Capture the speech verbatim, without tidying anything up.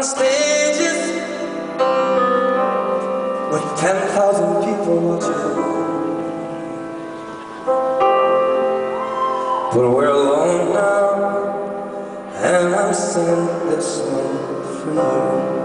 on stages with ten thousand people watching, but we're alone now, and I'm singing this one for you.